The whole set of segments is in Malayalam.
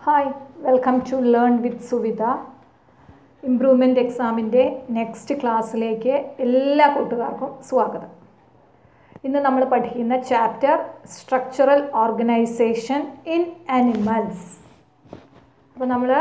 Hi, welcome to Learn with Suvita. Improvement എക്സാമിൻ്റെ നെക്സ്റ്റ് ക്ലാസ്സിലേക്ക് എല്ലാ കൂട്ടുകാർക്കും സ്വാഗതം. ഇന്ന് നമ്മൾ പഠിക്കുന്ന chapter structural organisation in animals. അപ്പോൾ നമ്മൾ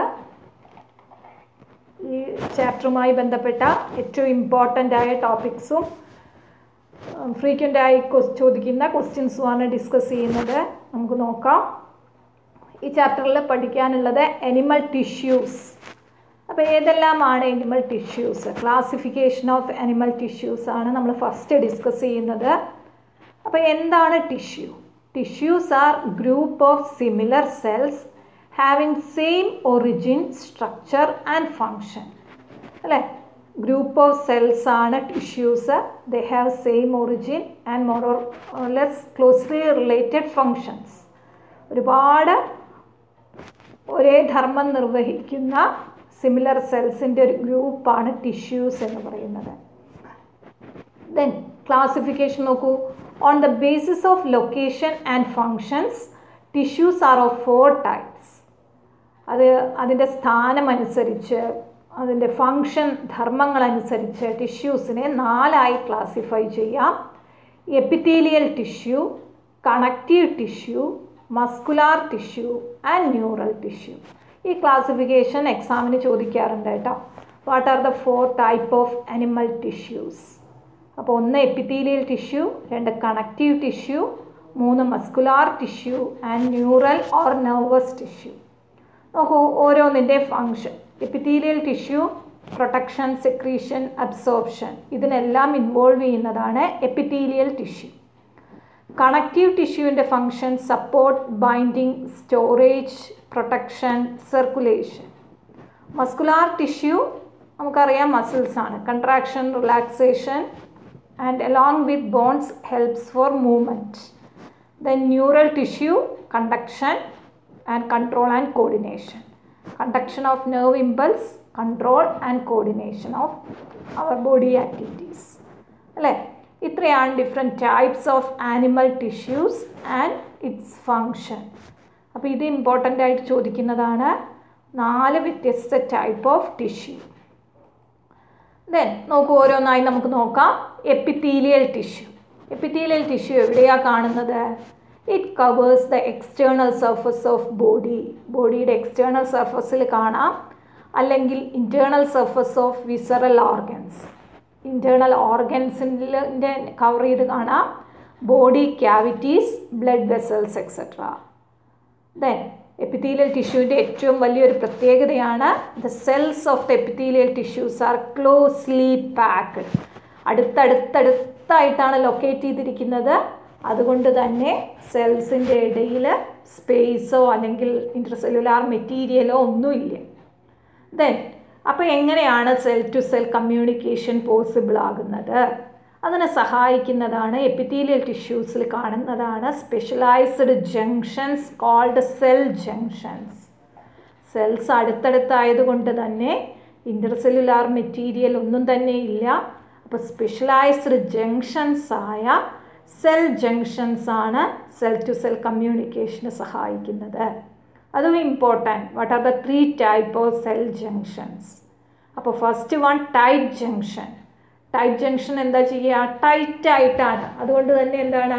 ഈ ചാപ്റ്ററുമായി ബന്ധപ്പെട്ട ഏറ്റവും ഇമ്പോർട്ടൻ്റ് ആയ ടോപ്പിക്സും ഫ്രീക്വൻ്റായി ചോദിക്കുന്ന ക്വസ്റ്റ്യൻസുമാണ് ഡിസ്കസ് ചെയ്യുന്നത്. നമുക്ക് നോക്കാം. ഈ ചാപ്റ്ററിൽ പഠിക്കാനുള്ളത് അനിമൽ ടിഷ്യൂസ്. അപ്പോൾ ഏതെല്ലാമാണ് animal tissues? Classification of animal tissues ആണ് നമ്മൾ ഫസ്റ്റ് ഡിസ്കസ് ചെയ്യുന്നത്. അപ്പോൾ എന്താണ് tissue? Tissues are group of similar cells having same origin, structure and function. അല്ലേ? ഗ്രൂപ്പ് ഓഫ് സെൽസ് ആണ് tissues. They have same origin and more or less closely related functions. ഒരുപാട് ഒരേ ധർമ്മം നിർവഹിക്കുന്ന സിമിലർ സെൽസിൻ്റെ ഒരു ഗ്രൂപ്പാണ് ടിഷ്യൂസ് എന്ന് പറയുന്നത്. ദെൻ ക്ലാസിഫിക്കേഷൻ നോക്കൂ. On the basis of location and functions tissues are of 4 types. അതിൻ്റെ സ്ഥാനമനുസരിച്ച്, അതിൻ്റെ ഫങ്ഷൻ ധർമ്മങ്ങളനുസരിച്ച് ടിഷ്യൂസിനെ 4ആയി ക്ലാസിഫൈ ചെയ്യാം. Epithelial tissue, connective tissue, muscular tissue and neural tissue. ഈ ക്ലാസിഫിക്കേഷൻ എക്സാമിന് ചോദിക്കാറുണ്ട് കേട്ടോ. What are the 4 type of animal tissues? അപ്പോൾ 1 epithelial tissue, 2 connective tissue, 3 muscular tissue and neural or nervous tissue. നോക്കൂ ഓരോന്നിൻ്റെ function. Epithelial tissue protection, secretion, absorption, ഇതിനെല്ലാം ഇൻവോൾവ് ചെയ്യുന്നതാണ് എപ്പിത്തീലിയൽ ടിഷ്യൂ. കണക്റ്റീവ് ടിഷ്യൂവിൻ്റെ function support, binding, storage, protection, circulation. Muscular tissue നമുക്കറിയാം മസിൽസ് ആണ്. Contraction, relaxation and along with bones helps for movement. Then neural tissue conduction and control and coordination. Conduction of nerve impulse, control and coordination of our body activities. അല്ലേ? ഇത്രയാണ് different types of animal tissues and its function. അപ്പോൾ ഇത് ഇമ്പോർട്ടൻ്റ് ആയിട്ട് ചോദിക്കുന്നതാണ്. 4 വ്യത്യസ്ത ടൈപ്പ് ഓഫ് ടിഷ്യൂ. ദെൻ നോക്കൂ ഓരോന്നായി നമുക്ക് നോക്കാം. Epithelial tissue. എപ്പിത്തീലിയൽ ടിഷ്യൂ എവിടെയാണ് കാണുന്നത്? It covers the external surface of body. ബോഡിയുടെ എക്സ്റ്റേണൽ സർഫസിൽ കാണാം, അല്ലെങ്കിൽ internal surface of visceral organs. Internal ഓർഗൻസിൻ്റെ കവർ ചെയ്ത് കാണാം. Body cavities, blood vessels etcetera. Then epithelial ടിഷ്യൂവിൻ്റെ ഏറ്റവും വലിയൊരു പ്രത്യേകതയാണ് the cells of the epithelial tissues are closely packed. അടുത്തടുത്തായിട്ടാണ് ലൊക്കേറ്റ് ചെയ്തിരിക്കുന്നത്. അതുകൊണ്ട് തന്നെ സെൽസിൻ്റെ ഇടയിൽ സ്പേസോ അല്ലെങ്കിൽ ഇൻ്റർസെല്ലുലാർ മെറ്റീരിയലോ ഒന്നുമില്ല. ദെൻ അപ്പോൾ എങ്ങനെയാണ് cell to cell communication possible ആകുന്നത്? അതിനെ സഹായിക്കുന്നതാണ് എപ്പിത്തീലിയൽ ടിഷ്യൂസിൽ കാണുന്നതാണ് specialised junctions called cell junctions. Cells അടുത്തടുത്തായതുകൊണ്ട് തന്നെ ഇൻ്റർസെല്ലുലാർ മെറ്റീരിയൽ ഒന്നും തന്നെ ഇല്ല. അപ്പോൾ സ്പെഷ്യലൈസ്ഡ് ജംഗ്ഷൻസ് ആയ സെൽ ജംഗ്ഷൻസ് ആണ് സെൽ ടു സെൽ കമ്മ്യൂണിക്കേഷന് സഹായിക്കുന്നത്. അതും important. What are the 3 type of cell junctions? അപ്പോൾ first one tight junction. Tight junction എന്താ ചെയ്യുക? ടൈറ്റ് ആയിട്ടാണ്. അതുകൊണ്ട് തന്നെ എന്താണ്,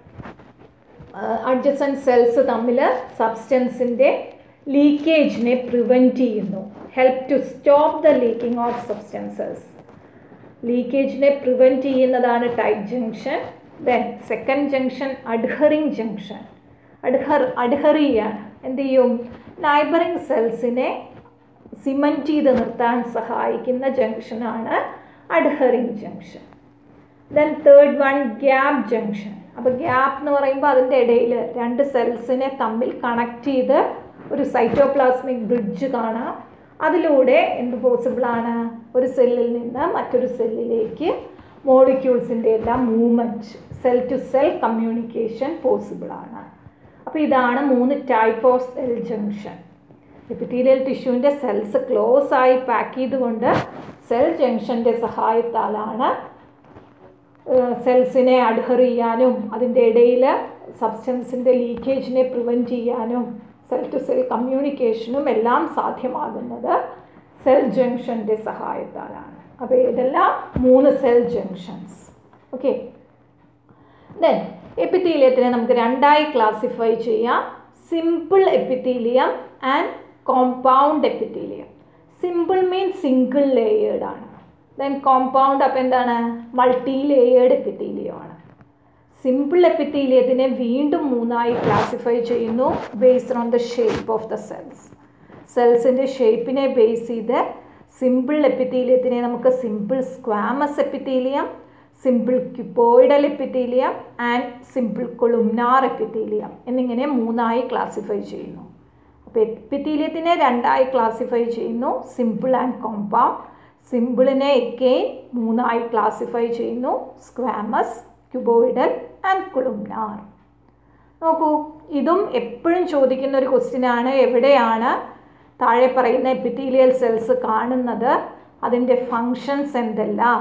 അഡ്ജസൻറ്റ് സെൽസ് തമ്മിൽ സബ്സ്റ്റൻസിൻ്റെ ലീക്കേജിനെ പ്രിവെൻറ്റ് ചെയ്യുന്നു. Help to stop the leaking of substances. ലീക്കേജിനെ പ്രിവെൻറ്റ് ചെയ്യുന്നതാണ് tight junction. Then second junction adhering junction. Adhere ചെയ്യാണ്. എന്ത് ചെയ്യും? നൈബറിങ് സെൽസിനെ സിമൻറ്റ് ചെയ്ത് നിർത്താൻ സഹായിക്കുന്ന ജംഗ്ഷനാണ് adhering junction. Then third one gap junction. അപ്പോൾ ഗ്യാപ്പ് എന്ന് പറയുമ്പോൾ അതിൻ്റെ ഇടയിൽ 2 സെൽസിനെ തമ്മിൽ കണക്ട് ചെയ്ത് ഒരു സൈറ്റോപ്ലാസ്മിക് ബ്രിഡ്ജ് കാണാം. അതിലൂടെ എന്ത് പോസിബിളാണ്? ഒരു സെല്ലിൽ നിന്ന് മറ്റൊരു സെല്ലിലേക്ക് മോളിക്യൂൾസിൻ്റെ എല്ലാം movement, cell to cell communication പോസിബിളാണ്. അപ്പോൾ ഇതാണ് 3 type of cell junction. Epithelial ടിഷ്യൂവിൻ്റെ സെൽസ് ക്ലോസ് ആയി പാക്ക് ചെയ്തുകൊണ്ട് സെൽ ജംഗ്ഷൻ്റെ സഹായത്താലാണ് സെൽസിനെ അഡ്ഹർ ചെയ്യാനും അതിൻ്റെ ഇടയിൽ സബ്സ്റ്റൻസിൻ്റെ ലീക്കേജിനെ പ്രിവെൻറ്റ് ചെയ്യാനും സെൽ ടു സെൽ കമ്മ്യൂണിക്കേഷനും എല്ലാം സാധ്യമാകുന്നത് സെൽ ജംഗ്ഷൻ്റെ സഹായത്താലാണ്. അപ്പോൾ ഇതെല്ലാം 3 സെൽ ജംഗ്ഷൻസ്. ഓക്കെ, ദെൻ എപ്പിത്തീലിയത്തിനെ നമുക്ക് രണ്ടായി ക്ലാസിഫൈ ചെയ്യാം. Simple epithelium and compound epithelium. Simple means single layered ആണ്. ദെൻ കോമ്പൗണ്ട് അപ്പോൾ എന്താണ്? മൾട്ടി ലെയേർഡ് എപ്പിത്തീലിയമാണ്. സിമ്പിൾ എപ്പിത്തീലിയത്തിനെ വീണ്ടും 3ആയി ക്ലാസിഫൈ ചെയ്യുന്നു based on the shape of the cells. സെൽസിൻ്റെ ഷേപ്പിനെ ബേസ് ചെയ്ത് സിമ്പിൾ എപ്പിത്തീലിയത്തിനെ നമുക്ക് simple squamous epithelium, simple cuboidal epithelium and simple columnar epithelium എന്നിങ്ങനെ 3ആയി ക്ലാസിഫൈ ചെയ്യുന്നു. അപ്പോൾ എപ്പിത്തീലിയത്തിനെ 2ആയി ക്ലാസിഫൈ ചെയ്യുന്നു, സിമ്പിൾ ആൻഡ് കോമ്പൗണ്ട്. സിമ്പിളിനെ എഗെയിൻ 3ആയി ക്ലാസിഫൈ ചെയ്യുന്നു, സ്ക്വാമസ്, ക്യൂബോയിഡൽ ആൻഡ് കൊളുംനാർ. നോക്കൂ, ഇതും എപ്പോഴും ചോദിക്കുന്ന ഒരു ക്വസ്റ്റ്യനാണ്. എവിടെയാണ് താഴെ പറയുന്ന എപ്പിത്തീലിയൽ സെൽസ് കാണുന്നത്, അതിൻ്റെ ഫങ്ഷൻസ് എന്തെല്ലാം?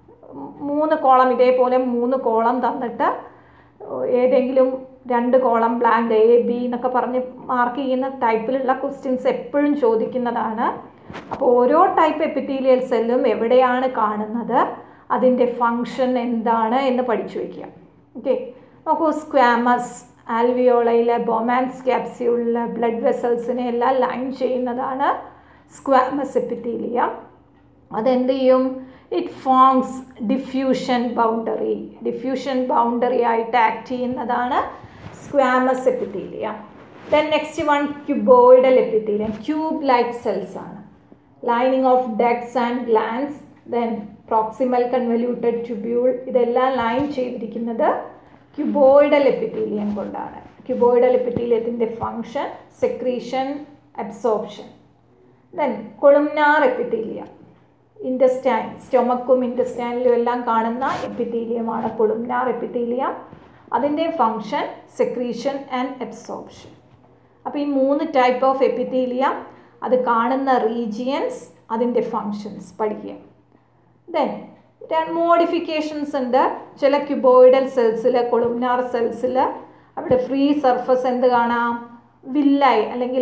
3 കോളം, ഇതേപോലെ 3 കോളം തന്നിട്ട് ഏതെങ്കിലും 2 കോളം ബ്ലാങ്ക് എ ബി എന്നൊക്കെ പറഞ്ഞ് മാർക്ക് ചെയ്യുന്ന ടൈപ്പിലുള്ള ക്വസ്റ്റ്യൻസ് എപ്പോഴും ചോദിക്കുന്നതാണ്. അപ്പോൾ ഓരോ ടൈപ്പ് എപ്പിത്തീലിയൽ സെല്ലും എവിടെയാണ് കാണുന്നത്, അതിൻ്റെ ഫങ്ഷൻ എന്താണ് എന്ന് പഠിച്ചു വയ്ക്കുക. ഓക്കെ, നോക്കൂ, സ്ക്വാമസ് ആൽവിയോളയിലെ ബൊമാൻസ് ക്യാപ്സ്യൂളിലെ ബ്ലഡ് വെസൽസിനെ എല്ലാം ലൈൻ ചെയ്യുന്നതാണ് സ്ക്വാമസ് എപ്പിത്തീലിയം. അതെന്ത് ചെയ്യും? It forms diffusion boundary. Diffusion boundary ആയിട്ട് ആക്ട് ചെയ്യുന്നതാണ് squamous epithelium. Then next one cuboidal epithelium. Cube like cells ആണ്. Lining of ducts and glands, then proximal convoluted tubule, ഇതെല്ലാം ലൈൻ ചെയ്തിരിക്കുന്നത് ക്യൂബോയിഡൽ എപ്പിത്തീലിയം കൊണ്ടാണ്. ക്യൂബോയിഡൽ എപ്പിത്തീലിയത്തിൻ്റെ function secretion, absorption. Then columnar epithelium. Intestine, സ്റ്റൊമക്കും ഇൻറ്റസ്റ്റൈനിലും എല്ലാം കാണുന്ന എപ്പിത്തീലിയമാണ് കൊളുംനാർ എപ്പിത്തീലിയം. അതിൻ്റെ ഫങ്ഷൻ സെക്രീഷൻ ആൻഡ് അബ്സോർപ്ഷൻ. അപ്പോൾ ഈ 3 ടൈപ്പ് ഓഫ് എപ്പിത്തീലിയം, അത് കാണുന്ന റീജിയൻസ്, അതിൻ്റെ ഫങ്ഷൻസ് പഠിക്കുക. ദെൻ മോഡിഫിക്കേഷൻസ് ഉണ്ട്. ചില ക്യൂബോയിഡൽ സെൽസിൽ, കൊളുംനാർ സെൽസിൽ അവിടെ ഫ്രീ സർഫസ് എന്ത് കാണാം? വില്ലായി അല്ലെങ്കിൽ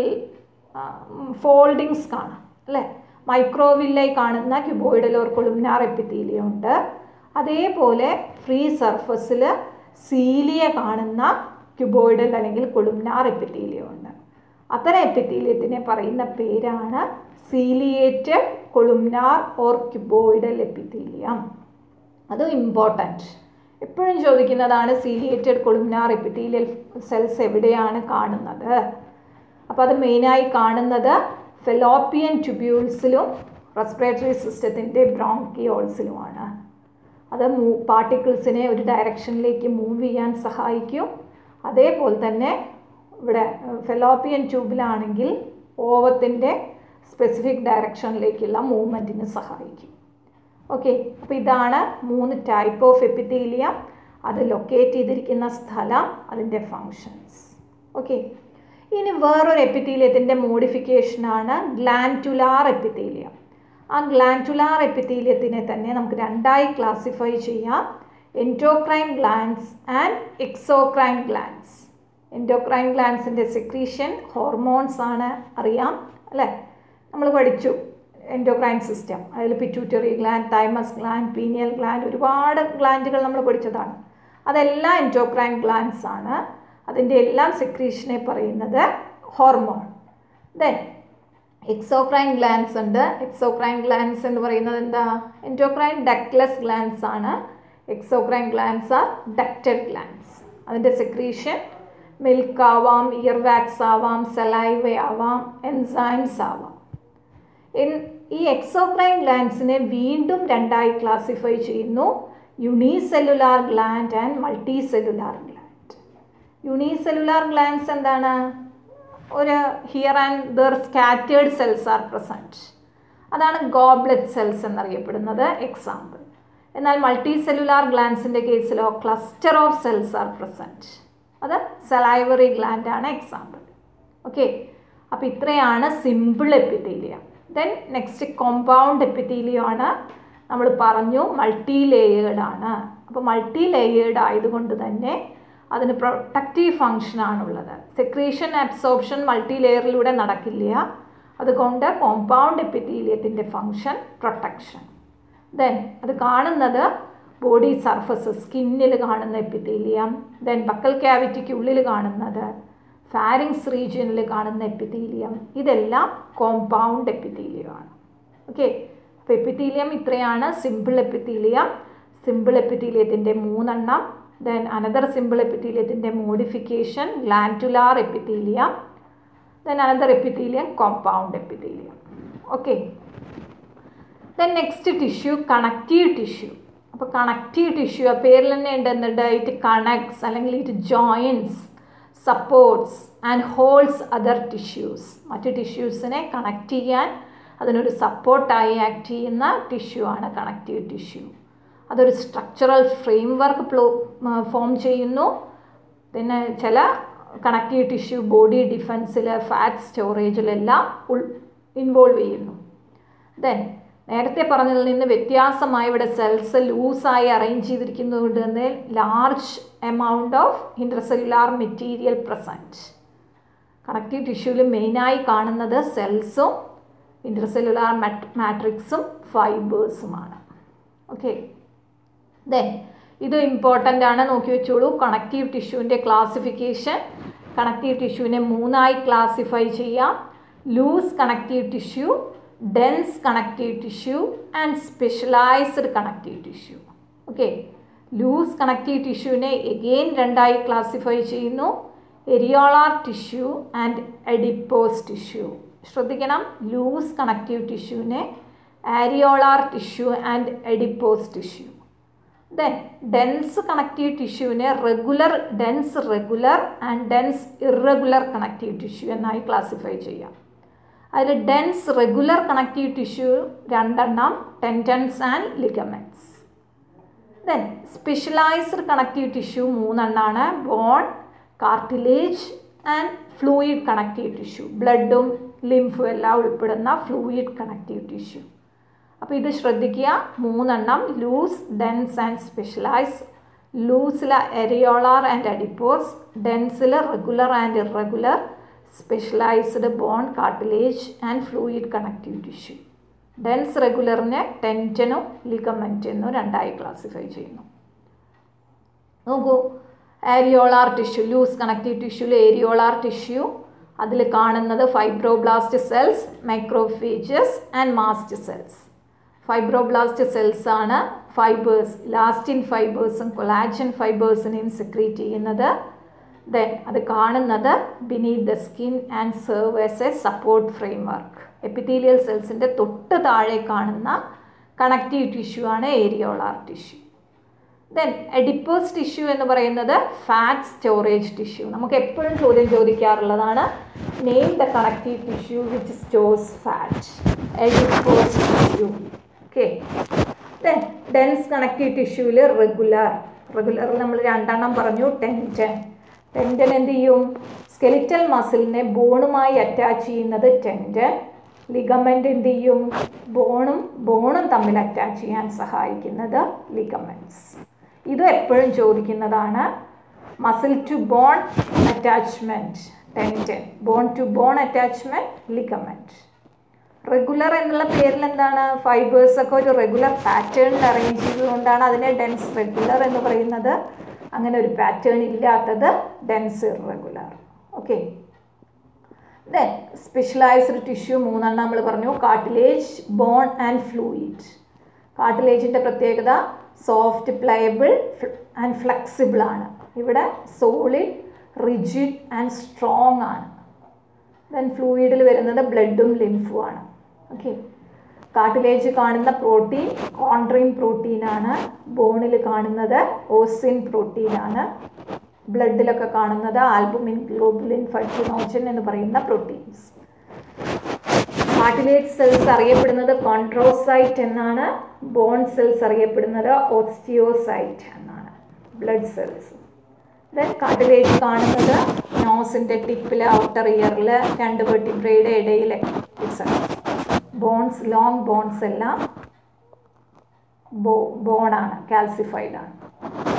ഫോൾഡിങ്സ് കാണാം അല്ലേ? മൈക്രോവില്ലായി കാണുന്ന ക്യൂബോയിഡൽ ഓർ കൊളുംനാർ എപ്പിത്തീലിയം ഉണ്ട്. അതേപോലെ ഫ്രീ സർഫസിൽ സീലിയ കാണുന്ന ക്യൂബോയിഡൽ അല്ലെങ്കിൽ കൊളുംനാർ എപ്പിത്തീലിയം ഉണ്ട്. അത്തരം എപ്പിത്തീലിയത്തിനെ പറയുന്ന പേരാണ് ciliated columnar or cuboidal epithelium. അത് ഇമ്പോർട്ടൻറ്റ്, എപ്പോഴും ചോദിക്കുന്നതാണ്. സീലിയേറ്റഡ് കൊളുംനാർ എപ്പിത്തീലിയൽ സെൽസ് എവിടെയാണ് കാണുന്നത്? അപ്പോൾ അത് മെയിനായി കാണുന്നത് ഫെലോപ്പിയൻ ട്യൂബ്യൂൾസിലും റെസ്പിറേറ്ററി സിസ്റ്റത്തിൻ്റെ ബ്രോങ്കിയോൾസിലുമാണ്. അത് പാർട്ടിക്കിൾസിനെ ഒരു ഡയറക്ഷനിലേക്ക് മൂവ് ചെയ്യാൻ സഹായിക്കും. അതേപോലെ തന്നെ ഇവിടെ ഫെലോപ്പിയൻ ട്യൂബിലാണെങ്കിൽ ഓവത്തിൻ്റെ സ്പെസിഫിക് ഡയറക്ഷനിലേക്കുള്ള മൂവ്മെൻറ്റിന് സഹായിക്കും. ഓക്കെ, അപ്പോൾ ഇതാണ് 3 ടൈപ്പ് ഓഫ് എപ്പിത്തീലിയം, അത് ലൊക്കേറ്റ് ചെയ്തിരിക്കുന്ന സ്ഥലം, അതിൻ്റെ ഫങ്ഷൻസ്. ഓക്കെ, ഇനി വേറൊരു എപ്പിത്തീലിയത്തിൻ്റെ മോഡിഫിക്കേഷനാണ് ഗ്ലാൻഡുലാർ എപ്പിത്തീലിയം. ആ ഗ്ലാൻഡുലാർ എപ്പിത്തീലിയത്തിനെ തന്നെ നമുക്ക് 2ആയി ക്ലാസിഫൈ ചെയ്യാം. Endocrine glands and exocrine glands. Endocrine ഗ്ലാൻഡ്സിൻ്റെ സെക്രീഷൻ ഹോർമോൺസ് ആണ്, അറിയാം അല്ലേ? നമ്മൾ പഠിച്ചു എൻഡോക്രൈൻ സിസ്റ്റം. അതിൽ pituitary gland, thymus gland, pineal gland, ഒരുപാട് ഗ്ലാൻഡുകൾ നമ്മൾ പഠിച്ചതാണ്. അതെല്ലാം എൻഡോക്രൈൻ ഗ്ലാൻഡ്സ് ആണ്. അതിൻ്റെ എല്ലാം സെക്രീഷനെ പറയുന്നത് ഹോർമോൺ. ദെൻ എക്സോക്രൈൻ ഗ്ലാൻഡ്സ് ഉണ്ട്. എക്സോക്രൈൻ ഗ്ലാൻഡ്സ് എന്ന് പറയുന്നത് എന്താ? എൻഡോക്രൈൻ ഡക്ട്ലെസ് ഗ്ലാൻഡ്സ് ആണ്. Exocrine glands are ducted glands. അതിൻ്റെ സെക്രീഷൻ മിൽക്ക് ആവാം, ഇയർ വാക്സ് ആവാം, സലൈവ ആവാം, എൻസൈംസ് ആവാം. ഈ എക്സോക്രൈൻ ഗ്ലാൻഡ്സിനെ വീണ്ടും 2ആയി ക്ലാസിഫൈ ചെയ്യുന്നു. Unicellular gland and multicellular gland. Unicellular glands എന്താണ്? ഒരു here and there scattered cells are present. അതാണ് ഗോബ്ലെറ്റ് സെൽസ് എന്നറിയപ്പെടുന്നത് എക്സാമ്പിൾ. എന്നാൽ മൾട്ടി സെല്ലുലാർ ഗ്ലാൻഡ്സിൻ്റെ കേസിലോ cluster of cells are present. അത് സലൈവറി ഗ്ലാൻഡ് ആണ് എക്സാമ്പിൾ. ഓക്കെ, അപ്പോൾ ഇത്രയാണ് simple epithelium. Then next compound epithelium ആണ്. നമ്മൾ പറഞ്ഞു മൾട്ടി ലെയേർഡ് ആണ്. അപ്പോൾ മൾട്ടി ലെയേർഡ് ആയതുകൊണ്ട് തന്നെ അതിന് പ്രൊട്ടക്റ്റീവ് ഫങ്ഷനാണുള്ളത്. സെക്രീഷൻ അബ്സോർപ്ഷൻ മൾട്ടി ലെയറിലൂടെ നടക്കില്ല. അതുകൊണ്ട് കോമ്പൗണ്ട് എപ്പിത്തീലിയത്തിൻ്റെ ഫങ്ഷൻ പ്രൊട്ടക്ഷൻ. ദെൻ അത് കാണുന്നത് ബോഡി സർഫസ്, സ്കിന്നിൽ കാണുന്ന എപ്പിത്തീലിയം. ദെൻ ബക്കൽ ക്യാവിറ്റിക്ക് ഉള്ളിൽ കാണുന്നത്, ഫാരിങ്സ് റീജിയനിൽ കാണുന്ന എപ്പിത്തീലിയം, ഇതെല്ലാം കോമ്പൗണ്ട് എപ്പിത്തീലിയമാണ്. ഓക്കെ, അപ്പോൾ എപ്പിത്തീലിയം ഇത്രയാണ്. സിമ്പിൾ എപ്പിത്തീലിയം, സിമ്പിൾ എപ്പിത്തീലിയത്തിൻ്റെ 3 എണ്ണം. ദെൻ അനദർ സിമ്പിൾ എപ്പിത്തീലിയത്തിൻ്റെ modification glandular epithelium. Then another epithelium compound epithelium. Okay, then next tissue connective tissue. അപ്പോൾ കണക്റ്റീവ് ടിഷ്യൂ ആ പേരിൽ തന്നെ ഉണ്ടെന്നുണ്ട്. ഇറ്റ് കണക്ട്സ് അല്ലെങ്കിൽ it joins, supports and holds other tissues. മറ്റ് ടിഷ്യൂസിനെ കണക്ട് ചെയ്യാൻ അതിനൊരു സപ്പോർട്ടായി ആക്ട് ചെയ്യുന്ന ടിഷ്യൂ ആണ് കണക്റ്റീവ് ടിഷ്യൂ. അതൊരു സ്ട്രക്ചറൽ ഫ്രെയിം വർക്ക് ഫോം ചെയ്യുന്നു. പിന്നെ ചില കണക്റ്റീവ് ടിഷ്യൂ ബോഡി ഡിഫെൻസിൽ, ഫാറ്റ് സ്റ്റോറേജിലെല്ലാം ഇൻവോൾവ് ചെയ്യുന്നു. ദെൻ നേരത്തെ പറഞ്ഞതിൽ നിന്ന് വ്യത്യാസമായി ഇവിടെ സെൽസ് ലൂസായി അറേഞ്ച് ചെയ്തിരിക്കുന്നതുകൊണ്ട് തന്നെ large amount of intercellular material present. Connective ടിഷ്യൂവിൽ മെയിനായി കാണുന്നത് സെൽസും ഇൻ്റർസെല്ലുലാർ മാട്രിക്സും ഫൈബേഴ്സുമാണ്. ഓക്കെ, ദെൻ ഇത് ഇമ്പോർട്ടൻ്റ് ആണ്, നോക്കി വെച്ചോളൂ. കണക്റ്റീവ് ടിഷ്യൂവിൻ്റെ ക്ലാസിഫിക്കേഷൻ. കണക്റ്റീവ് ടിഷ്യൂവിനെ 3ആയി ക്ലാസിഫൈ ചെയ്യാം. Loose connective tissue, dense connective tissue and specialised connective tissue. Okay, loose connective ടിഷ്യൂവിനെ എഗെയിൻ 2ആയി ക്ലാസിഫൈ ചെയ്യുന്നു. Areolar tissue and adipose tissue. ശ്രദ്ധിക്കണം, ലൂസ് കണക്റ്റീവ് ടിഷ്യൂവിനെ areolar tissue and adipose tissue. Then dense connective ടിഷ്യൂവിനെ dense regular and dense irregular connective tissue എന്നായി ക്ലാസിഫൈ ചെയ്യാം. അതിൽ ഡെൻസ് റെഗുലർ കണക്റ്റീവ് ടിഷ്യൂ 2 എണ്ണം, tendons and ligaments. Then specialised connective tissue 3 എണ്ണമാണ്, bone, cartilage and fluid connective tissue. ബ്ലഡും ലിംഫും എല്ലാം ഉൾപ്പെടുന്ന ഫ്ലൂയിഡ് കണക്റ്റീവ് ടിഷ്യൂ. അപ്പോൾ ഇത് ശ്രദ്ധിക്കുക, 3 എണ്ണം, ലൂസ്, ഡെൻസ് ആൻഡ് സ്പെഷ്യലൈസ്. ലൂസിൽ എരിയോളാർ ആൻഡ് അഡിപ്പോസ്, ഡെൻസിൽ regular and irregular, specialised bone, cartilage and fluid connective tissue. Dense റെഗുലറിനെ ടെൻഡനും ലിഗമെൻറ്റ് എന്നും 2ആയി ക്ലാസിഫൈ ചെയ്യുന്നു. നോക്കൂ, ഏരിയോളാർ ടിഷ്യൂ, ലൂസ് കണക്റ്റീവ് ടിഷ്യൂവിൽ ഏരിയോളാർ ടിഷ്യൂ, അതിൽ കാണുന്നത് fibroblast cells, microphages and mast cells. Fibroblast cells ആണ് ഫൈബേഴ്സ്, ഇലാസ്റ്റിൻ ഫൈബേഴ്സും കൊളാജൻ ഫൈബേഴ്സിനെയും സെക്രീറ്റ് ചെയ്യുന്നത്. ദെൻ അത് കാണുന്നത് beneath the skin and serve as a support frame work. Epithelial സെൽസിൻ്റെ തൊട്ട് താഴെ കാണുന്ന കണക്റ്റീവ് ടിഷ്യൂ ആണ് areolar tissue. Then adipose tissue എന്ന് പറയുന്നത് ഫാറ്റ് സ്റ്റോറേജ് ടിഷ്യൂ. നമുക്ക് എപ്പോഴും ചോദ്യം ചോദിക്കാറുള്ളതാണ്, name the connective tissue which stores fat. Adipose tissue. Okay, then dense connective ടിഷ്യൂവിൽ റെഗുലർ നമ്മൾ 2 എണ്ണം പറഞ്ഞു. ടെൻഡൻ എന്ത് ചെയ്യും? സ്കെലിറ്റൽ മസിലിനെ ബോണുമായി അറ്റാച്ച് ചെയ്യുന്നത് ടെൻഡൻ. ലിഗമെൻ്റ് എന്ത് ചെയ്യും? ബോണും തമ്മിൽ അറ്റാച്ച് ചെയ്യാൻ സഹായിക്കുന്നത് ലിഗമെൻറ്റ്സ്. ഇത് എപ്പോഴും ചോദിക്കുന്നതാണ്. Muscle to bone attachment tendon, bone to bone attachment ligament. Regular എന്നുള്ള പേരിൽ എന്താണ്? ഫൈബേഴ്സൊക്കെ ഒരു റെഗുലർ പാറ്റേണിൽ അറേഞ്ച് ചെയ്തുകൊണ്ടാണ് അതിനെ ഡെൻസ് റെഗുലർ എന്ന് പറയുന്നത്. അങ്ങനെ ഒരു പാറ്റേൺ ഇല്ലാത്തത് dense irregular. Okay, then specialised tissue 3 എണ്ണം നമ്മൾ പറഞ്ഞു. Cartilage, bone and fluid. കാർട്ടിലേജിൻ്റെ പ്രത്യേകത സോഫ്റ്റ്, പ്ലയബിൾ ആൻഡ് ഫ്ലെക്സിബിൾ ആണ്. ഇവിടെ സോളിഡ്, റിജിഡ് ആൻഡ് സ്ട്രോങ് ആണ്. ദെൻ ഫ്ലൂയിഡിൽ വരുന്നത് ബ്ലഡും ലിംഫും ആണ്. ഓക്കെ, കാർട്ടിലേജ് കാണുന്ന പ്രോട്ടീൻ കോൺട്രിൻ പ്രോട്ടീനാണ്. ബോണിൽ കാണുന്നത് ഓസിൻ പ്രോട്ടീനാണ്. ബ്ലഡിലൊക്കെ കാണുന്നത് ആൽബുമിൻ, ഗ്ലോബുലിൻ, ഫൈബ്രിനോജൻ എന്ന് പറയുന്ന പ്രോട്ടീൻസ്. കാർട്ടിലേജ് സെൽസ് അറിയപ്പെടുന്നത് കോൺട്രോസൈറ്റ് എന്നാണ്. ബോൺ സെൽസ് അറിയപ്പെടുന്നത് ഓസ്റ്റിയോസൈറ്റ് എന്നാണ്. Blood cells. ദെൻ കാർട്ടിലേജ് കാണുന്നത് നോസിൻ്റെ ടിപ്പിൽ, ഔട്ടർ ഇയറിൽ, 2 വെർട്ടിബ്രയുടെ ഇടയിൽ. ബോൺസ്, ലോങ് ബോൺസ് എല്ലാം ബോണാണ്, കാൽസിഫൈഡ് ആണ്.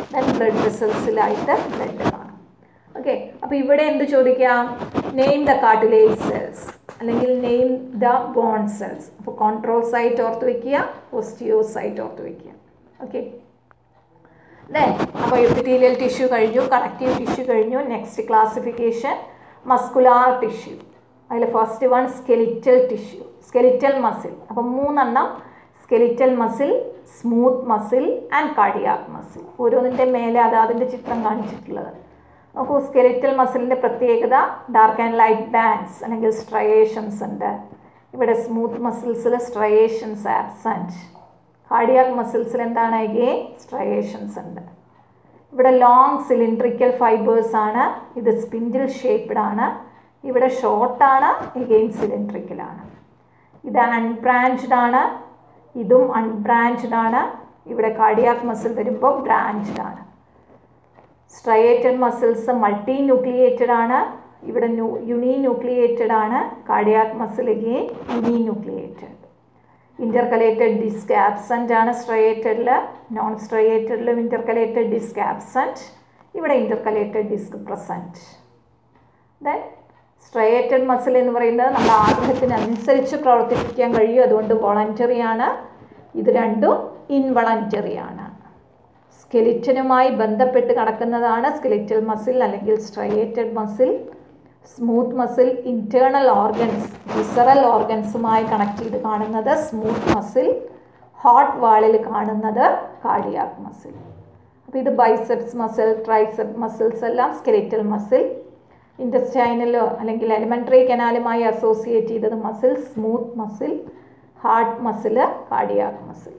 ദെൻ ബ്ലഡ് വെസൽസിലായിട്ട് ബ്ലഡ് കാണും. ഓക്കെ, അപ്പോൾ ഇവിടെ എന്ത് ചോദിക്കാം? നെയിം ദ കാർട്ടിലേജ് സെൽസ് അല്ലെങ്കിൽ നെയിം ദ ബോൺ സെൽസ്. അപ്പോൾ കോൺട്രോസൈറ്റ് ഓർത്ത് വയ്ക്കുക, ഓസ്റ്റിയോസൈറ്റ് ഓർത്ത് വയ്ക്കുക. ഓക്കെ, ദെൻ അപ്പോൾ എപ്പിത്തീലിയൽ ടിഷ്യൂ കഴിഞ്ഞു, കണക്റ്റീവ് ടിഷ്യൂ കഴിഞ്ഞു. Next classification muscular tissue. അതിൽ first one skeletal tissue, skeletal muscle. അപ്പം 3 എണ്ണം: skeletal muscle, smooth muscle and cardiac muscle. ഓരോന്നിൻ്റെ മേലെ അതിൻ്റെ ചിത്രം കാണിച്ചിട്ടുള്ളത്. നോക്കൂ, സ്കെലിറ്റൽ മസിലിൻ്റെ പ്രത്യേകത ഡാർക്ക് ആൻഡ് ലൈറ്റ് ബാൻഡ്സ് അല്ലെങ്കിൽ സ്ട്രയേഷൻസ് ഉണ്ട്. ഇവിടെ സ്മൂത്ത് മസിൽസിൽ സ്ട്രയേഷൻസ് ആബ്സെൻറ്റ്. കാർഡിയാക് മസിൽസിൽ എന്താണ്? എഗെയിൻ സ്ട്രയേഷൻസ് ഉണ്ട്. ഇവിടെ ലോങ് സിലിണ്ട്രിക്കൽ ഫൈബേഴ്സ് ആണ്, ഇത് സ്പിൻഡിൽ ഷേപ്പ്ഡ് ആണ്. ഇവിടെ ഷോർട്ടാണ്, എഗെയിൻ സിലിണ്ട്രിക്കലാണ്. ഇത് അൺബ്രാഞ്ച്ഡ് ആണ്, ഇതും അൺബ്രാഞ്ച്ഡ് ആണ്. ഇവിടെ കാർഡിയാക് മസിൽ വരുമ്പോൾ ബ്രാഞ്ച്ഡ് ആണ്. സ്ട്രയേറ്റഡ് മസിൽസ് മൾട്ടി ന്യൂക്ലിയേറ്റഡ് ആണ്, ഇവിടെ യൂണി ന്യൂക്ലിയേറ്റഡ് ആണ്. Cardiac muscle again uninucleated. Intercalated disc absent ആണ് സ്ട്രയേറ്റഡിൽ, നോൺ സ്ട്രയേറ്റഡിലും ഇൻ്റർകലേറ്റഡ് ഡിസ്ക് ആബ്സെൻറ്റ്. ഇവിടെ intercalated disc present. Then striated muscle എന്ന് പറയുന്നത് നമ്മുടെ ആഗ്രഹത്തിനനുസരിച്ച് പ്രവർത്തിപ്പിക്കാൻ കഴിയും, അതുകൊണ്ട് വോളണ്ടറി ആണ്. ഇത് രണ്ടും ഇൻവളണ്ടറി ആണ്. സ്കെലിറ്റനുമായി ബന്ധപ്പെട്ട് കിടക്കുന്നതാണ് സ്കെലിറ്റൽ മസിൽ അല്ലെങ്കിൽ striated muscle. Smooth muscle internal organs, visceral ഓർഗൻസുമായി കണക്ട് ചെയ്ത് കാണുന്നത് സ്മൂത്ത് മസിൽ. ഹോട്ട് വാളിൽ കാണുന്നത് കാർഡിയാക് മസിൽ. അപ്പോൾ ഇത് ബൈസെപ്സ് മസിൽ, ട്രൈസെപ്സ് മസിൽസ് എല്ലാം സ്കെലിറ്റൽ മസിൽ. ഇൻറ്റസ്റ്റൈനലോ അല്ലെങ്കിൽ എലിമെൻ്ററി കനാലുമായി അസോസിയേറ്റ് ചെയ്തത് muscle smooth muscle. Heart muscle cardiac muscle.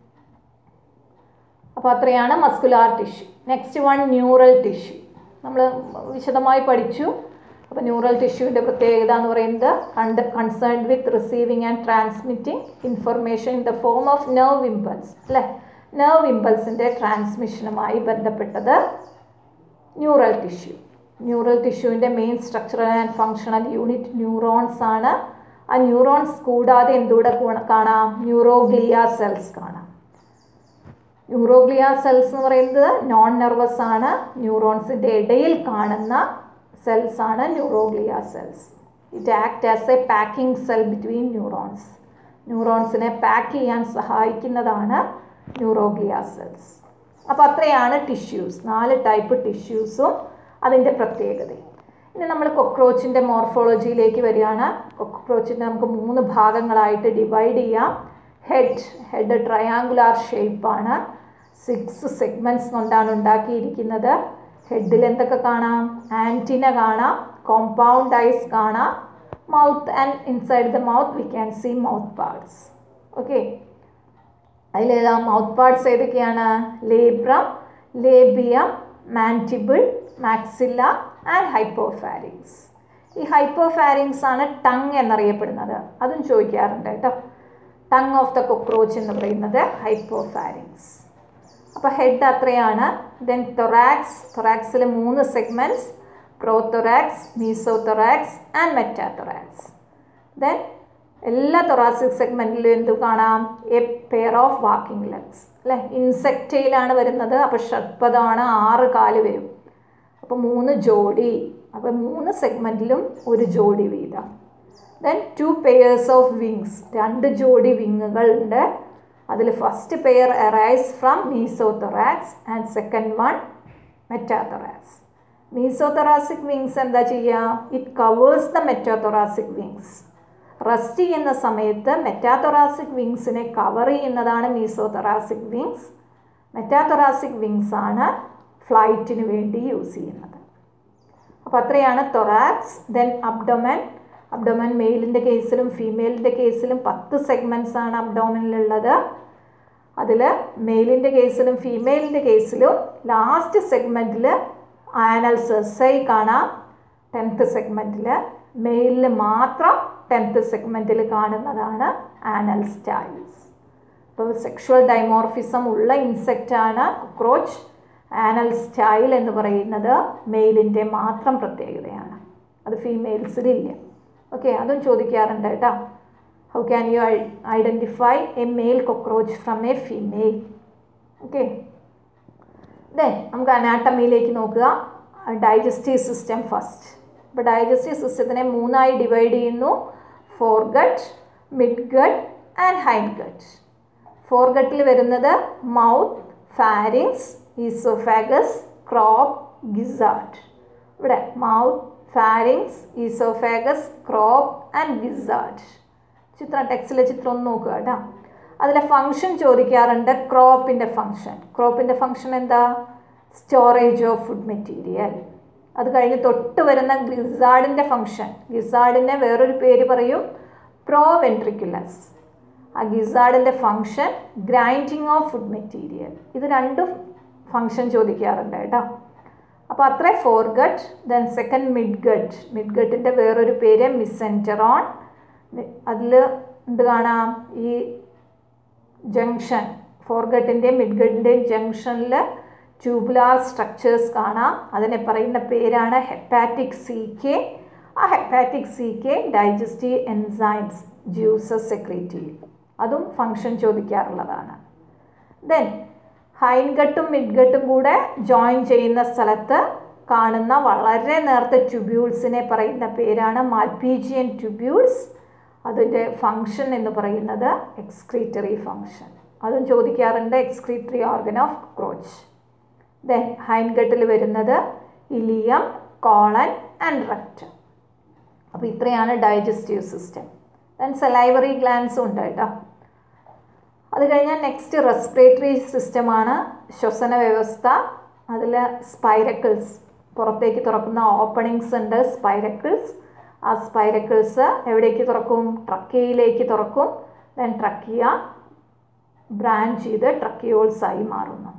അപ്പോൾ അത്രയാണ് muscular tissue. Next one neural tissue. നമ്മൾ വിശദമായി പഠിച്ചു. അപ്പോൾ ന്യൂറൽ ടിഷ്യൂവിൻ്റെ പ്രത്യേകത എന്ന് പറയുന്നത് concerned with receiving and transmitting information in the form of nerve impulse അല്ലേ. നെർവ് ഇമ്പൾസിൻ്റെ ട്രാൻസ്മിഷനുമായി ബന്ധപ്പെട്ടത് ന്യൂറൽ ടിഷ്യൂ. ന്യൂറൽ ടിഷ്യൂവിൻ്റെ main structural and functional unit neurons ആണ്. ആ ന്യൂറോൺസ് കൂടാതെ എന്തുകൂടെ കാണാം? ന്യൂറോഗ്ലിയ സെൽസ് കാണാം. ന്യൂറോഗ്ലിയ സെൽസ് എന്ന് പറയുന്നത് നോൺ നെർവസ് ആണ്. ന്യൂറോൺസിൻ്റെ ഇടയിൽ കാണുന്ന സെൽസ് ആണ് neuroglia cells. It act as a packing cell between neurons. ന്യൂറോൺസിനെ പാക്ക് ചെയ്യാൻ സഹായിക്കുന്നതാണ് ന്യൂറോഗ്ലിയ സെൽസ്. അപ്പോൾ അത്രയാണ് ടിഷ്യൂസ്. 4 ടൈപ്പ് ടിഷ്യൂസും അതിൻ്റെ പ്രത്യേകതയും. ഇനി നമ്മൾ കോക്രോച്ചിൻ്റെ മോർഫോളജിയിലേക്ക് വരികയാണ്. കോക്രോച്ചിനെ നമുക്ക് 3 ഭാഗങ്ങളായിട്ട് ഡിവൈഡ് ചെയ്യാം. ഹെഡ് ട്രയാങ്കുലാർ ഷേപ്പാണ്. 6 സെഗ്മെൻറ്റ്സ് കൊണ്ടാണ് ഉണ്ടാക്കിയിരിക്കുന്നത്. ഹെഡിൽ എന്തൊക്കെ കാണാം? ആൻറ്റിന കാണാം, കോമ്പൗണ്ട് ഐസ് കാണാം, mouth and inside the mouth we can see mouth parts. Okay, അതിലേതാ മൗത്ത് പാർട്സ് ഏതൊക്കെയാണ്? Labrum, labium, mandible, maxilla and hypopharynx. ഈ ഹൈപ്പോഫാരിങ്സ് ആണ് ടങ് എന്നറിയപ്പെടുന്നത്. അതും ചോദിക്കാറുണ്ട് കേട്ടോ. ടങ് ഓഫ് ദ കോക്രോച്ച് എന്ന് പറയുന്നത് ഹൈപ്പോഫാരിങ്സ്. അപ്പോൾ ഹെഡ് അത്രയാണ്. Then thorax. തൊറാക്സിൽ 3 segments: prothorax, mesothorax and metathorax. Then എല്ലാ തൊറാസിക് സെഗ്മെൻറ്റിലും എന്ത് കാണാം? A pair of walking legs അല്ലേ. ഇൻസെക്റ്റയിലാണ് വരുന്നത്. അപ്പോൾ ഷഡ്പദമാണ്, 6 കാല് വരും. അപ്പോൾ 3 ജോഡി. അപ്പോൾ 3 സെഗ്മെൻറ്റിലും 1 ജോഡി വീതം. Then 2 pairs of wings. 2 ജോഡി വിങ്ങുകൾ ഉണ്ട്. അതിൽ first pair arise from mesothorax and second one metathorax. Mesothoracic wings എന്താ ചെയ്യുക? It covers the metathoracic wings. Rest ചെയ്യുന്ന സമയത്ത് മെറ്റാതൊറാസിക് വിങ്സിനെ കവർ ചെയ്യുന്നതാണ് മീസോതൊറാസിക് വിങ്സ്. മെറ്റാതൊറാസിക് വിങ്സ് ആണ് ഫ്ലൈറ്റിന് വേണ്ടി യൂസ് ചെയ്യുന്നത്. അപ്പോൾ അത്രയാണ് തൊറാക്സ്. Then abdomen. അബ്ഡോമൻ മെയിലിൻ്റെ കേസിലും ഫീമെയിലിൻ്റെ കേസിലും 10 സെഗ്മെൻറ്റ്സ് ആണ് അബ്ഡോമനിലുള്ളത്. അതിൽ മെയിലിൻ്റെ കേസിലും ഫീമെയിലിൻ്റെ കേസിലും ലാസ്റ്റ് സെഗ്മെൻറ്റിൽ ആനൽ സെസൈ കാണാം 10th സെഗ്മെൻറ്റിൽ. മെയിലിൽ മാത്രം 10th സെഗ്മെൻറ്റിൽ കാണുന്നതാണ് ആനൽ സ്റ്റൈൽസ്. അപ്പോൾ സെക്ഷുവൽ ഡൈമോർഫിസം ഉള്ള ഇൻസെക്റ്റാണ് കോക്രോച്ച്. ആനൽ സ്റ്റൈൽ എന്ന് പറയുന്നത് മെയിലിൻ്റെ മാത്രം പ്രത്യേകതയാണ്, അത് ഫീമെയിൽസിലില്ല. ഓക്കെ, അതും ചോദിക്കാറുണ്ട് കേട്ടോ. How can you identify a male cockroach from a female? Okay, then നമുക്ക് അനാട്ടമിയിലേക്ക് നോക്കുക. Digestive system first. അപ്പോൾ ഡൈജസ്റ്റീവ് സിസ്റ്റത്തിനെ 3ആയി ഡിവൈഡ് ചെയ്യുന്നു. Foregut, midgut and hindgut. ഫോർഗട്ടിൽ വരുന്നത് mouth, pharynx, oesophagus, crop, gizzard. ഇവിടെ mouth, pharynx, oesophagus, crop and gizzard. ടെക്സ്റ്റിലെ ചിത്രം ഒന്ന് നോക്കുക കേട്ടോ. അതിലെ ഫങ്ഷൻ ചോദിക്കാറുണ്ട്. ക്രോപ്പിൻ്റെ ഫങ്ഷൻ എന്താ? Storage of food material. അത് കഴിഞ്ഞ് തൊട്ട് വരുന്ന ഗിസാർഡിൻ്റെ ഫങ്ഷൻ, ഗിസാർഡിനെ വേറൊരു പേര് പറയും പ്രോവെൻട്രിക്കുലസ്. ആ ഗിസാർഡിൻ്റെ function grinding of food material. ഇത് രണ്ടും ഫങ്ഷൻ ചോദിക്കാറുണ്ട് കേട്ടോ. അപ്പോൾ അത്രേ ഫോർഗട്ട്. ദെൻ സെക്കൻഡ് മിഡ് ഗട്ടിൻ്റെ വേറൊരു പേര് മിസെൻറ്ററോൺ. അതിൽ എന്ത് കാണാം? ഈ ജംഗ്ഷൻ, ഫോർഗട്ടിൻ്റെയും മിഡ് ഗട്ടിൻ്റെയും ജംഗ്ഷനിൽ ട്യൂബുലാർ സ്ട്രക്ചേഴ്സ് കാണാം. അതിനെ പറയുന്ന പേരാണ് ഹെപ്പാറ്റിക് CK. ആ hepatic CK digestive enzymes, juices secrete ചെയ്യും. അതും ഫങ്ഷൻ ചോദിക്കാറുള്ളതാണ്. ദെൻ ഹൈൻഡ് ഗട്ടും മിഡ് ഗട്ടും കൂടെ ജോയിൻ ചെയ്യുന്ന സ്ഥലത്ത് കാണുന്ന വളരെ നേർത്ത ട്യൂബ്യൂൾസിനെ പറയുന്ന പേരാണ് മാൽപീജിയൻ ട്യൂബ്യൂൾസ്. അതിൻ്റെ ഫങ്ഷൻ എന്ന് പറയുന്നത് എക്സ്ക്രീറ്ററി ഫങ്ഷൻ. അതും ചോദിക്കാറുണ്ട്. Excretory organ of cockroach. Then hind ഗട്ടിൽ വരുന്നത് ഇലിയം, കോളൻ ആൻഡ് റെക്ടം. അപ്പോൾ ഇത്രയാണ് ഡൈജസ്റ്റീവ് സിസ്റ്റം. ദെൻ സലൈവറി ഗ്ലാൻസും ഉണ്ട് കേട്ടോ. അത് കഴിഞ്ഞാൽ നെക്സ്റ്റ് റെസ്പിറേറ്ററി സിസ്റ്റമാണ്, ശ്വസന വ്യവസ്ഥ. അതിൽ സ്പൈറക്കിൾസ്, പുറത്തേക്ക് തുറക്കുന്ന ഓപ്പണിങ്സ് ഉണ്ട്, സ്പൈറക്കിൾസ്. ആ സ്പൈറക്കിൾസ് എവിടേക്ക് തുറക്കും? ട്രക്കിയയിലേക്ക് തുറക്കും. ദെൻ ട്രക്കിയ ബ്രാഞ്ച് ചെയ്ത് ട്രക്കിയോൾസായി മാറുന്നു.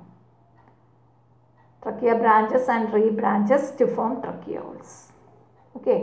Trachea branches and rebranches to form tracheoles. Okay.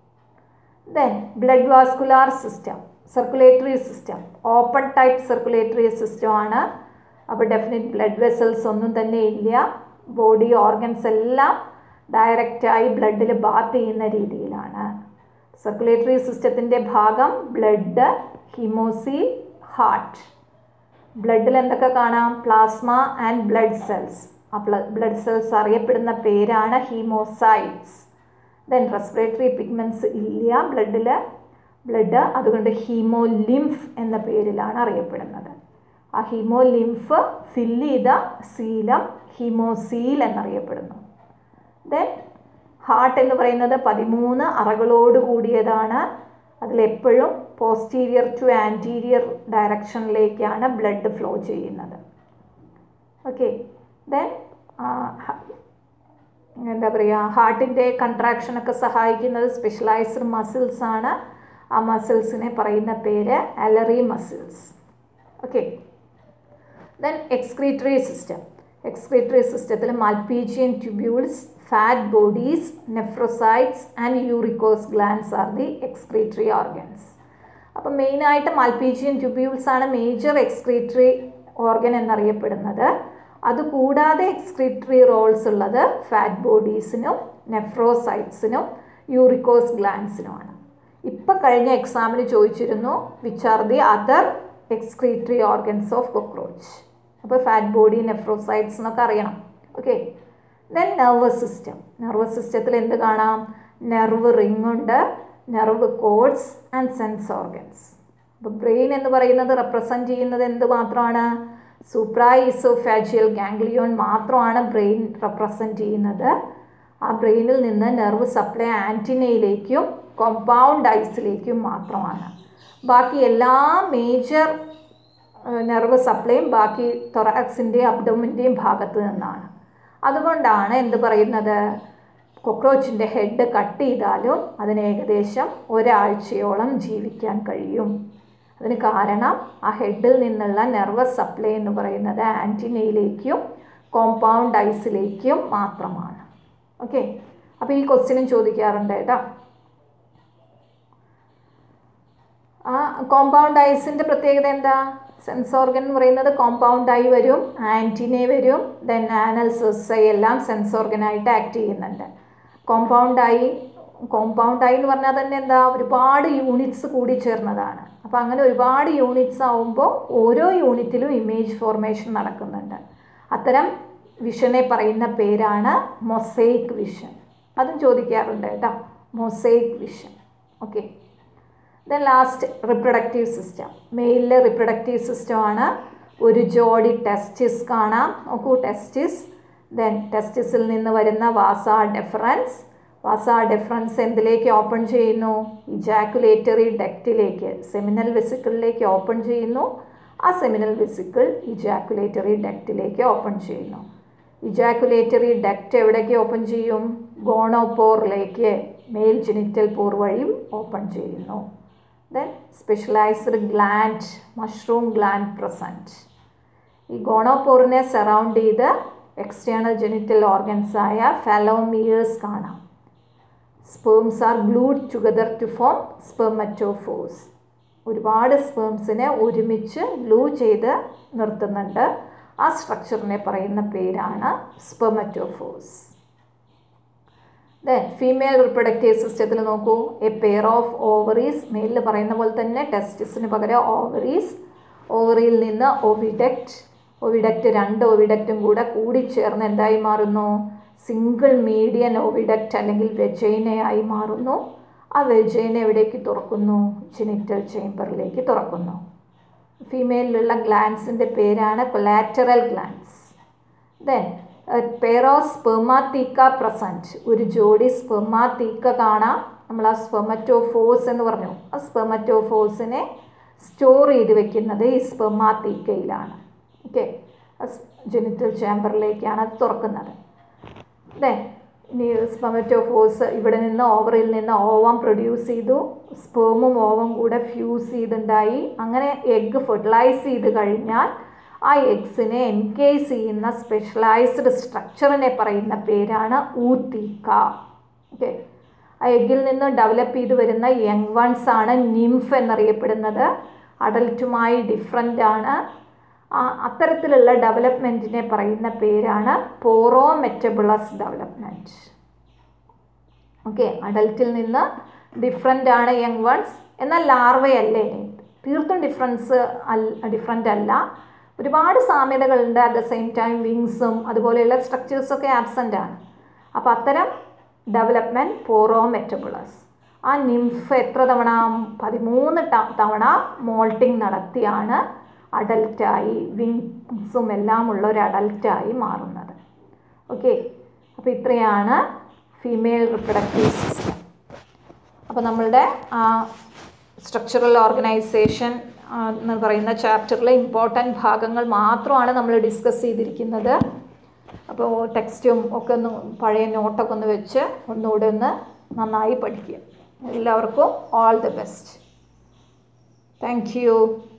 Then blood vascular system, circulatory system, open type circulatory സിസ്റ്റമാണ്. അപ്പോൾ ഡെഫിനിറ്റ് ബ്ലഡ് വെസൽസ് ഒന്നും തന്നെ ഇല്ല. ബോഡി ഓർഗൻസ് എല്ലാം ഡയറക്റ്റായി ബ്ലഡിൽ ബാത്ത് ചെയ്യുന്ന രീതിയിലാണ്. സർക്കുലേറ്ററി സിസ്റ്റത്തിൻ്റെ ഭാഗം ബ്ലഡ്, ഹീമോസീൽ, ഹാർട്ട്. ബ്ലഡിൽ എന്തൊക്കെ കാണാം? Plasma and blood cells. ആ ബ്ലഡ് സെൽസ് അറിയപ്പെടുന്ന പേരാണ് ഹീമോസൈറ്റ്സ്. ദെൻ റെസ്പിറേറ്ററി പിഗ്മെൻറ്റ്സ് ഇല്ല ബ്ലഡ്, അതുകൊണ്ട് ഹീമോലിംഫ് എന്ന പേരിലാണ് അറിയപ്പെടുന്നത്. ആ ഹീമോലിംഫ് ഫില്ല് ചെയ്ത സീലം ഹീമോസീൽ എന്നറിയപ്പെടുന്നു. ദെൻ ഹാർട്ട് എന്ന് പറയുന്നത് 13 അറകളോട് കൂടിയതാണ്. അതിലെപ്പോഴും പോസ്റ്റീരിയർ ടു ആൻറ്റീരിയർ ഡയറക്ഷനിലേക്കാണ് ബ്ലഡ് ഫ്ലോ ചെയ്യുന്നത്. ഓക്കെ. ദെൻ എന്താ പറയുക, ഹാർട്ടിൻ്റെ കൺട്രാക്ഷനൊക്കെ സഹായിക്കുന്നത് സ്പെഷ്യലൈസ്ഡ് മസിൽസ് ആണ്. ആ മസിൽസിനെ പറയുന്ന പേര് alary muscles. Okay. Then excretory സിസ്റ്റത്തിൽ Malpighian tubules, fat bodies, nephrocytes and uricose glands are the excretory organs. അപ്പം മെയിനായിട്ട് മാൽപീജിയൻ ട്യൂബ്യൂൾസ് ആണ് മേജർ എക്സ്ക്രീറ്ററി ഓർഗൻ എന്നറിയപ്പെടുന്നത്. അതുകൂടാതെ എക്സ്ക്രീറ്ററി റോൾസ് ഉള്ളത് ഫാറ്റ് ബോഡീസിനും നെഫ്രോസൈറ്റ്സിനും യൂറിക്കോസ് ഗ്ലാൻഡ്സിനുമാണ്. ഇപ്പം കഴിഞ്ഞ എക്സാമിന് ചോദിച്ചിരുന്നു which are the other excretory organs of cockroach. അപ്പോൾ ഫാറ്റ് ബോഡി, നെഫ്രോസൈറ്റ്സ് എന്നൊക്കെ അറിയണം. ഓക്കെ. ദെൻ നെർവസ് സിസ്റ്റത്തിൽ എന്ത് കാണാം? നെർവ് റിംഗ് ഉണ്ട്, nerve cords and sense organs. അപ്പോൾ ബ്രെയിൻ എന്ന് പറയുന്നത് റെപ്രസെൻറ്റ് ചെയ്യുന്നത് എന്ത് മാത്രമാണ്? സൂപ്രാ ഈസോഫാജിയൽ ഗാംഗ്ലിയോൺ മാത്രമാണ് ബ്രെയിൻ റെപ്രസെൻറ്റ് ചെയ്യുന്നത്. ആ ബ്രെയിനിൽ നിന്ന് നെർവ് സപ്ലൈ ആൻറ്റിനയിലേക്കും കോമ്പൗണ്ട് ഐസിലേക്കും മാത്രമാണ്. ബാക്കി എല്ലാ മേജർ നെർവ് സപ്ലൈയും ബാക്കി തൊറാക്സിൻ്റെയും അബ്ഡോമിൻ്റെയും ഭാഗത്ത് നിന്നാണ്. അതുകൊണ്ടാണ് എന്ത് പറയുന്നത്, കോക്രോച്ചിൻ്റെ ഹെഡ് കട്ട് ചെയ്താലും അതിന് ഏകദേശം ഒരാഴ്ചയോളം ജീവിക്കാൻ കഴിയും. അതിന് കാരണം ആ ഹെഡിൽ നിന്നുള്ള നെർവസ് സപ്ലൈ എന്ന് പറയുന്നത് ആൻറ്റിനയിലേക്കും കോമ്പൗണ്ട് ഐസിലേക്കും മാത്രമാണ്. ഓക്കെ. അപ്പോൾ ഈ ക്വസ്റ്റ്യനും ചോദിക്കാറുണ്ട് കേട്ടോ. ആ കോമ്പൗണ്ട് ഐസിൻ്റെ പ്രത്യേകത എന്താ? സെൻസ് ഓർഗൻ എന്ന് പറയുന്നത് കോമ്പൗണ്ട് ആയി വരും, ആൻറ്റിനെ വരും, ദെൻ ആനൽ സെസ്സൈ എല്ലാം സെൻസ് ഓർഗനായിട്ട് ആക്ട് ചെയ്യുന്നുണ്ട്. കോമ്പൗണ്ട് ആയി എന്ന് പറഞ്ഞാൽ തന്നെ എന്താ, ഒരുപാട് യൂണിറ്റ്സ് കൂടി ചേർന്നതാണ്. അപ്പോൾ അങ്ങനെ ഒരുപാട് യൂണിറ്റ്സ് ആവുമ്പോൾ ഓരോ യൂണിറ്റിലും ഇമേജ് ഫോർമേഷൻ നടക്കുന്നുണ്ട്. അത്തരം വിഷനെ പറയുന്ന പേരാണ് മൊസൈക്ക് വിഷൻ. അതും ചോദിക്കാറുണ്ട് കേട്ടോ, mosaic vision. Okay. Then last reproductive system. മെയിലിലെ റിപ്രൊഡക്റ്റീവ് സിസ്റ്റമാണ്. ഒരു ജോഡി ടെസ്റ്റിസ് കാണാം. നോക്കൂ, ടെസ്റ്റിസ്. ദെൻ ടെസ്റ്റിസിൽ നിന്ന് വരുന്ന വാസ ഡെഫറൻസ്. വാസ ഡെഫറൻസ് എന്തിലേക്ക് ഓപ്പൺ ചെയ്യുന്നു? ഇജാക്കുലേറ്ററി ഡക്റ്റിലേക്ക്, സെമിനൽ വെസിക്കിളിലേക്ക് ഓപ്പൺ ചെയ്യുന്നു. ആ സെമിനൽ വെസിക്കിൾ ഇജാക്കുലേറ്ററി ഡക്റ്റിലേക്ക് ഓപ്പൺ ചെയ്യുന്നു. ഇജാക്കുലേറ്ററി ഡക്റ്റ് എവിടേക്ക് ഓപ്പൺ ചെയ്യും? ഗോണോപോറിലേക്ക്, മെയിൽ ജെനിറ്റൽ പോർ വഴിയും ഓപ്പൺ ചെയ്യുന്നു. Then specialised gland, mushroom gland present. ഈ ഗോണോപോറിനെ സറൗണ്ട് ചെയ്ത് എക്സ്റ്റേണൽ ജെനിറ്റൽ ഓർഗൻസ് ആയ ഫാലോമിയേഴ്സ് കാണാം. Sperms are glued together to form spermatophores. ഒരുപാട് സ്പേംസിനെ ഒരുമിച്ച് ഗ്ലൂ ചെയ്ത് നിർത്തുന്നുണ്ട്. ആ സ്ട്രക്ചറിനെ പറയുന്ന പേരാണ് സ്പെർമറ്റോഫോഴ്സ്. ദെൻ ഫീമെയിൽ റിപ്രൊഡക്റ്റീവ് സിസ്റ്റത്തിൽ നോക്കൂ, എ പെയർ ഓഫ് ഓവറീസ്. മെയിലിൽ പറയുന്ന പോലെ തന്നെ ടെസ്റ്റിസിന് പകരം ഓവറീസ്. ഓവറിയിൽ നിന്ന് ഒവിഡക്റ്റ്. ഒവിഡക്റ്റ്, 2 ഒവിഡക്റ്റും കൂടെ കൂടിച്ചേർന്ന് എന്തായി മാറുന്നു? സിംഗിൾ മീഡിയൻ ഒവിഡക്റ്റ് അല്ലെങ്കിൽ വെജൈനയായി മാറുന്നു. ആ വെജൈന എവിടേക്ക് തുറക്കുന്നു? ജെനിറ്റൽ ചേംബറിലേക്ക് തുറക്കുന്നു. ഫീമെയിലുള്ള ഗ്ലാൻസിൻ്റെ പേരാണ് collateral glands. Then pair of spermatheca present. ഒരു ജോഡി സ്പെർമാത്തീക്ക കാണാം. നമ്മൾ ആ സ്പെർമറ്റോഫോഴ്സ് എന്ന് പറഞ്ഞു. ആ സ്പെർമറ്റോഫോഴ്സിനെ സ്റ്റോർ ചെയ്ത് വെക്കുന്നത് ഈ സ്പെർമാത്തീക്കയിലാണ്. ഓക്കെ. ജെനിറ്റൽ ചേംബറിലേക്കാണ് അത് തുറക്കുന്നത്. ദെൻ ഇനി സ്പെർമറ്റോഫോഴ്സ് ഇവിടെ നിന്ന് ഓവറിൽ നിന്ന് ഓവം പ്രൊഡ്യൂസ് ചെയ്തു. സ്പേമും ഓവം കൂടെ ഫ്യൂസ് ചെയ്തുണ്ടായി. അങ്ങനെ എഗ്ഗ് ഫെർട്ടിലൈസ് ചെയ്ത് കഴിഞ്ഞാൽ ആ എഗ്സിനെ എൻകേസ് ചെയ്യുന്ന സ്പെഷ്യലൈസ്ഡ് സ്ട്രക്ചറിനെ പറയുന്ന പേരാണ് ഊത്തീക്ക. ഓക്കെ. ആ എഗ്ഗിൽ നിന്ന് ഡെവലപ്പ് ചെയ്ത് വരുന്ന യങ് വൺസ് ആണ് നിംഫ് എന്നറിയപ്പെടുന്നത്. അഡൽറ്റുമായി ഡിഫറൻ്റ് ആണ്. അത്തരത്തിലുള്ള ഡെവലപ്മെൻറ്റിനെ പറയുന്ന പേരാണ് പോറോമെറ്റബുളസ് ഡെവലപ്മെൻറ്റ്. ഓക്കെ. അഡൽറ്റിൽ നിന്ന് ഡിഫറൻ്റ് ആണ് യങ് വൺസ്. എന്നാൽ ലാർവയല്ലേ, തീർത്തും ഡിഫറൻ്റ് അല്ല. ഒരുപാട് സാമ്യതകളുണ്ട്. അറ്റ് ദ സെയിം ടൈം വിങ്സും അതുപോലെയുള്ള സ്ട്രക്ചേഴ്സൊക്കെ ആബ്സെൻ്റ് ആണ്. അപ്പോൾ അത്തരം ഡെവലപ്മെൻറ്റ് പോറോമെറ്റബുളസ്. ആ നിംഫ് എത്ര തവണ? 13 തവണ മോൾട്ടിങ് നടത്തിയാണ് അഡൽറ്റായി, വിങ്സും എല്ലാം ഉള്ള ഒരു അഡൽറ്റായി മാറുന്നത്. ഓക്കെ. അപ്പോൾ ഇത്രയാണ് ഫീമെയിൽ റിപ്രൊഡക്റ്റീവ് സിസ്റ്റം. അപ്പോൾ നമ്മളുടെ സ്ട്രക്ചറൽ ഓർഗനൈസേഷൻ എന്ന് പറയുന്ന ചാപ്റ്ററിലെ ഇമ്പോർട്ടൻറ്റ് ഭാഗങ്ങൾ മാത്രമാണ് നമ്മൾ ഡിസ്കസ് ചെയ്തിരിക്കുന്നത്. അപ്പോൾ ടെക്സ്റ്റും ഒക്കെ ഒന്ന് പഴയ നോട്ടൊക്കെ ഒന്ന് വെച്ച് ഒന്നുകൂടെ ഒന്ന് നന്നായി പഠിക്കുക. എല്ലാവർക്കും all the best. Thank U.